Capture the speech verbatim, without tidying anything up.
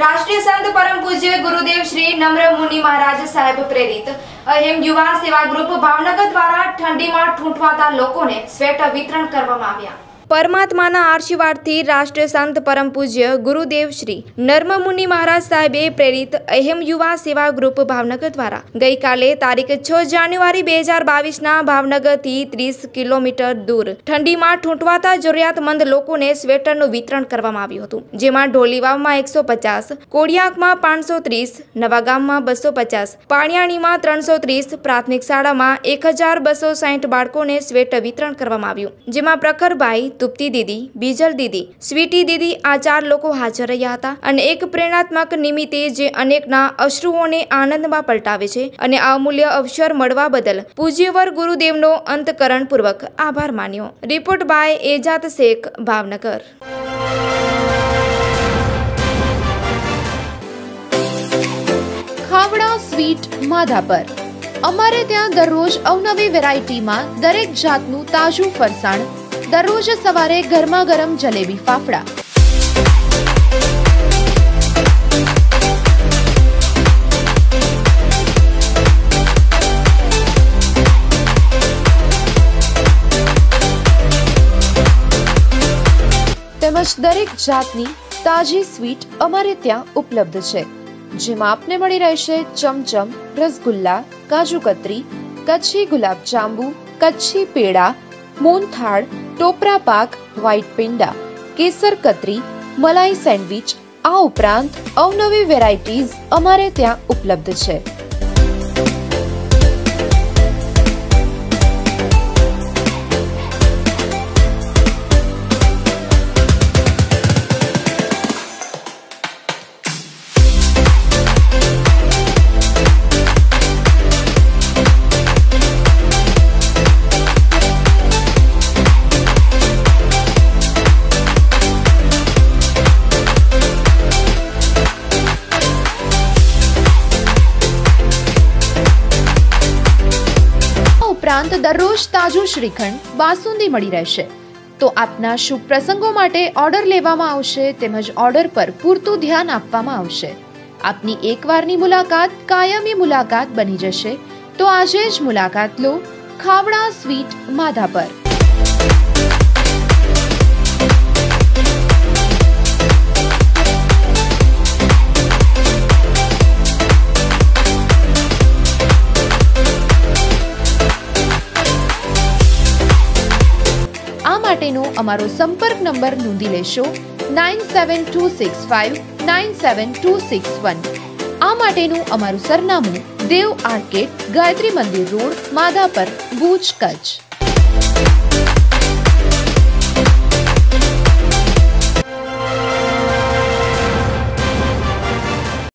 राष्ट्रीय संत परम पूज्य गुरुदेव श्री नम्र मुनि महाराज साहेब प्रेरित अहिम युवा सेवा ग्रुप भावनगर द्वारा ठंडी में ठूंठवाता लोगों ने स्वेटर वितरण करवामां આવ્યા। परमात्माना आशीर्वादथी राष्ट्रीय संत परम पूज्य गुरुदेव श्री नर्म मुनि महाराज साहेबे प्रेरित अहिम युवा सेवा ग्रुप भावनगर द्वारा गई काले तारीख छ जान्युआरी बे हजार बावीस ना भावनगर थी तीस किलोमीटर दूर ठंडी में ठूंठवाता जरूरियातमंद लोगों ने स्वेटर नु वितरण करवामां આવ્યું હતું, જેમાં ઢોલીવાવમાં એકસો પચાસ, કોડિયાકમાં પાંચસો ત્રીસ, નવાગામમાં બસો પચાસ, પાણિયાણીમાં ત્રણસો ત્રીસ, પ્રાથમિક શાળામાં એક હજાર બસો સાઠ બાળકોને સ્વેટર વિતરણ કરવામાં આવ્યું, જેમાં પ્રખરભાઈ, तुप्ती दीदी, बीजल दीदी, स्वीटी दीदी आ चार लोग हाजर रह्या हता अने एक प्रेरणात्मक निमित्ते जे अनेकना अश्रुओने आनंदमां पलटावे छे अने आ अमूल्य अवसर मळवा बदल पूज्यवर गुरुदेवनो अंतकरणपूर्वक आभार मान्यो। Report by Ejaz Shaikh, Bhavnagar. Khavda sweet Madhapar अमारे त्यां दररोज अवनवी वेरायटी में दरेक जातनु ताजू फरसाण, दररोज सवारे गरमा गरम जलेबी फाफड़ा, तेमज दरेक जातनी ताजी स्वीट अमारे त्यां उपलब्ध छे, जेमां आपने मळी रहेशे चमचम, रसगुल्ला, काजू कतरी, कच्छी गुलाब जांबू, कच्छी पेड़ा, मोहनथाळ, टोपरा पाक, व्हाइट पेंडा, केसर कतरी, मलाई सेन्डविच आ उपरांत अवनवी वेरायटीज अमारे त्यां उपलब्ध छे। उपरांत दररोज ताजू श्रीखंड, बासुंदी मળી રહેશે। તો આપના શુભ પ્રસંગો માટે ઓર્ડર લેવામાં આવશે તેમજ ઓર્ડર પર પૂરતું ધ્યાન આપવામાં આવશે। આપની એકવારની મુલાકાત કાયમી મુલાકાત બની જશે, તો આજે જ મુલાકાત લો ખાવડા સ્વીટ માધાપર। अमारो संपर्क नंबर नोंधी लेशो nine seven two six five nine seven two six one. आ माटेनु अमारू सरनामु देव आर्केड, गायत्री मंदिर रोड, माधापर, भूज, कच्छ।